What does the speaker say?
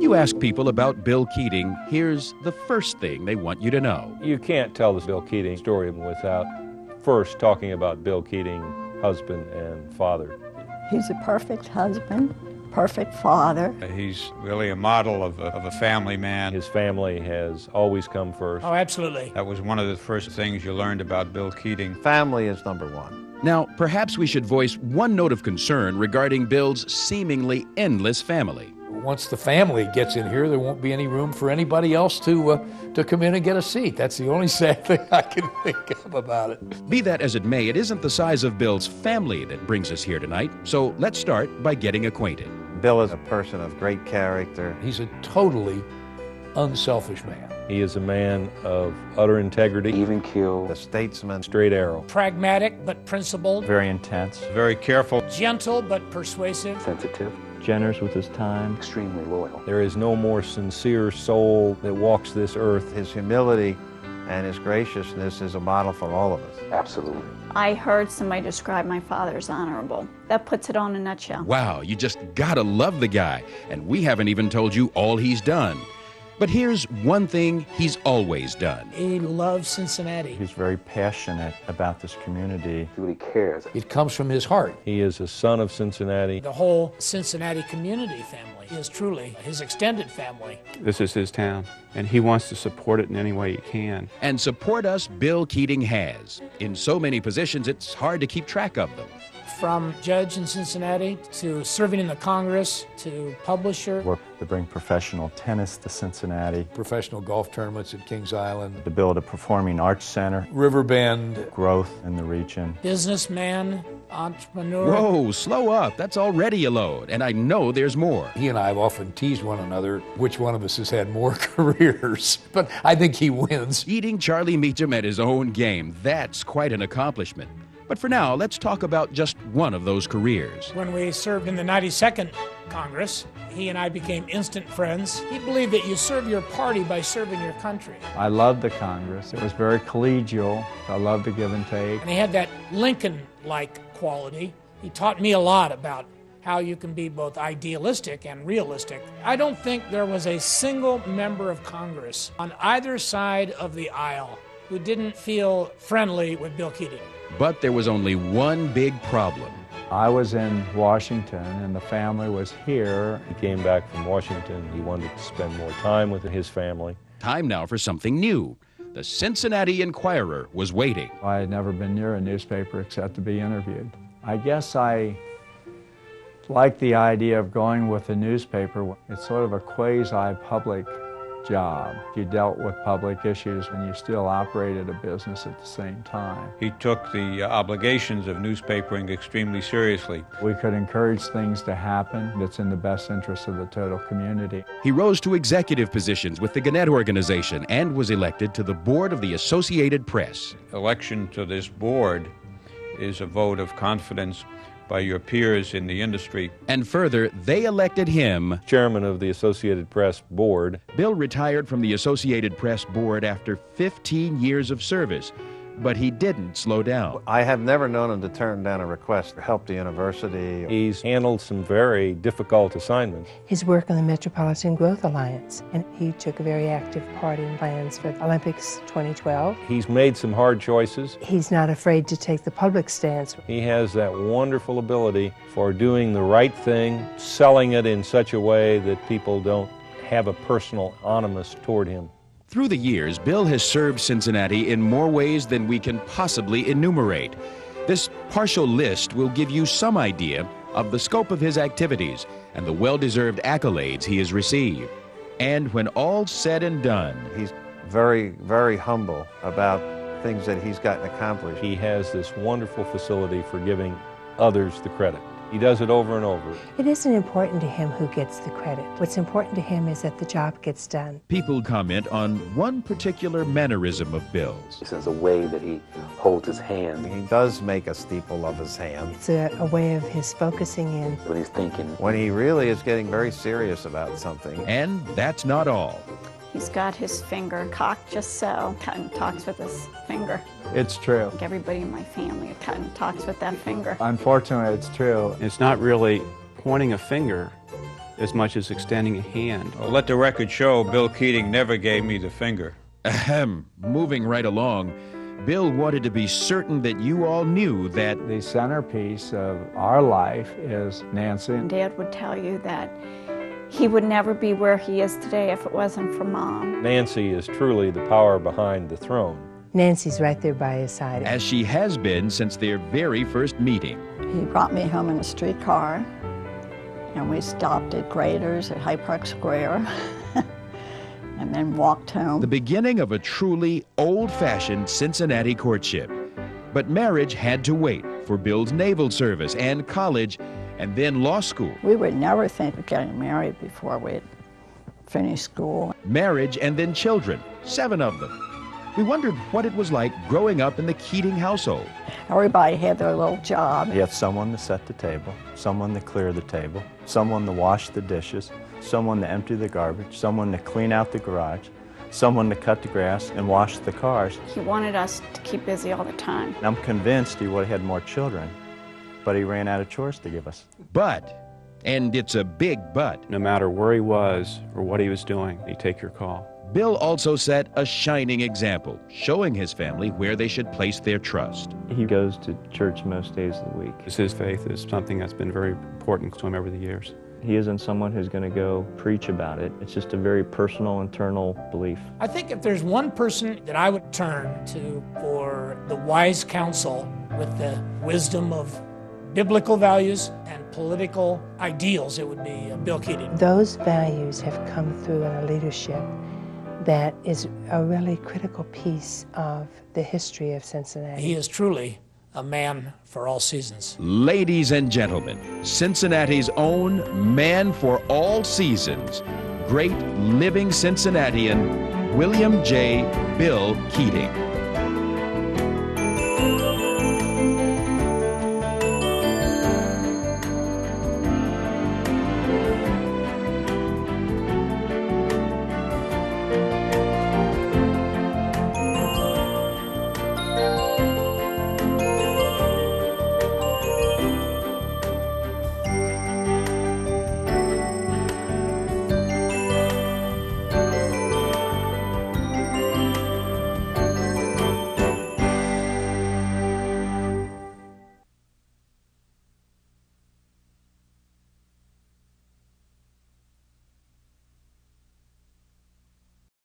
you ask people about Bill Keating, here's the first thing they want you to know. You can't tell the Bill Keating story without first talking about Bill Keating, husband and father. He's a perfect husband, perfect father. He's really a model of a family man. His family has always come first. Oh, absolutely. That was one of the first things you learned about Bill Keating. Family is number one. Now, perhaps we should voice one note of concern regarding Bill's seemingly endless family. Once the family gets in here, there won't be any room for anybody else to come in and get a seat. That's the only sad thing I can think of about it. Be that as it may, it isn't the size of Bill's family that brings us here tonight, so let's start by getting acquainted. Bill is a person of great character. He's a totally unselfish man. He is a man of utter integrity, even keel, A statesman. straight arrow, Pragmatic but principled, very intense, Very careful. gentle but persuasive, sensitive, generous with his time. extremely loyal. There is no more sincere soul that walks this earth. His humility and his graciousness is a model for all of us. Absolutely. I heard somebody describe my father as honorable. That puts it all in a nutshell. Wow, you just gotta love the guy, and we haven't even told you all he's done. But here's one thing he's always done. he loves Cincinnati. He's very passionate about this community. He really cares. It comes from his heart. He is a son of Cincinnati. The whole Cincinnati community family is truly his extended family. This is his town, and he wants to support it in any way he can. And support us Bill Keating has. In so many positions, it's hard to keep track of them. From judge in Cincinnati to serving in the Congress to publisher. Work to bring professional tennis to Cincinnati, Professional golf tournaments at Kings Island, to build a performing arts center, Riverbend, growth in the region. Businessman, entrepreneur. Whoa, slow up. That's already a load, and I know there's more. He and I have often teased one another which one of us has had more careers, but I think he wins. Eating Charlie Meacham at his own game, that's quite an accomplishment. But for now, let's talk about just one of those careers. When we served in the 92nd Congress, he and I became instant friends. He believed that you serve your party by serving your country. I loved the Congress. It was very collegial. I loved the give and take. And he had that Lincoln-like quality. He taught me a lot about how you can be both idealistic and realistic. I don't think there was a single member of Congress on either side of the aisle who didn't feel friendly with Bill Keating. But there was only one big problem. I was in Washington and the family was here. He came back from Washington. He wanted to spend more time with his family. Time now for something new. The Cincinnati Enquirer was waiting. I had never been near a newspaper except to be interviewed. I guess I like the idea of going with a newspaper. It's sort of a quasi-public job. You dealt with public issues and you still operated a business at the same time. He took the obligations of newspapering extremely seriously. We could encourage things to happen that's in the best interest of the total community. He rose to executive positions with the Gannett Organization and was elected to the board of the Associated Press. Election to this board is a vote of confidence by your peers in the industry. And further, they elected him chairman of the Associated Press board. Bill retired from the Associated Press board after 15 years of service, but he didn't slow down. I have never known him to turn down a request to help the university. He's handled some very difficult assignments. His work on the Metropolitan Growth Alliance, and he took a very active part in plans for Olympics 2012. He's made some hard choices. He's not afraid to take the public stance. He has that wonderful ability for doing the right thing, selling it in such a way that people don't have a personal animus toward him. Through the years, Bill has served Cincinnati in more ways than we can possibly enumerate. This partial list will give you some idea of the scope of his activities and the well-deserved accolades he has received. And when all's said and done, he's very, very humble about things that he's gotten accomplished. He has this wonderful facility for giving others the credit. He does it over and over. It isn't important to him who gets the credit. What's important to him is that the job gets done. People comment on one particular mannerism of Bill's. It's the way that he holds his hand. He does make a steeple of his hand. It's a way of his focusing in. When he's thinking. When he really is getting very serious about something. And that's not all. He's got his finger cocked just so, kind of talks with his finger. It's true. Like everybody in my family kind of talks with that finger. Unfortunately, it's true. It's not really pointing a finger. as much as extending a hand. Well, let the record show Bill Keating never gave me the finger. Ahem. Moving right along, Bill wanted to be certain that you all knew that The centerpiece of our life is Nancy. Dad would tell you that he would never be where he is today if it wasn't for Mom. Nancy is truly the power behind the throne. Nancy's right there by his side. as she has been since their very first meeting. He brought me home in a streetcar, and we stopped at Grader's at Hyde Park Square, and then walked home. The beginning of a truly old-fashioned Cincinnati courtship. But marriage had to wait for Bill's naval service and college and then law school. We would never think of getting married before we'd finished school. Marriage and then children, 7 of them. We wondered what it was like growing up in the Keating household. Everybody had their little job. You have someone to set the table, someone to clear the table, someone to wash the dishes, someone to empty the garbage, someone to clean out the garage, someone to cut the grass and wash the cars. He wanted us to keep busy all the time. I'm convinced he would have had more children, but he ran out of chores to give us. But, and it's a big but, No matter where he was or what he was doing, he'd take your call. Bill also set a shining example, showing his family where they should place their trust. He goes to church most days of the week. His faith is something that's been very important to him over the years. He isn't someone who's going to go preach about it. It's just a very personal, internal belief. I think if there's one person that I would turn to for the wise counsel with the wisdom of biblical values and political ideals, it would be Bill Keating. Those values have come through in a leadership that is a really critical piece of the history of Cincinnati. He is truly a man for all seasons. Ladies and gentlemen, Cincinnati's own man for all seasons, great living Cincinnatian, William J. Bill Keating.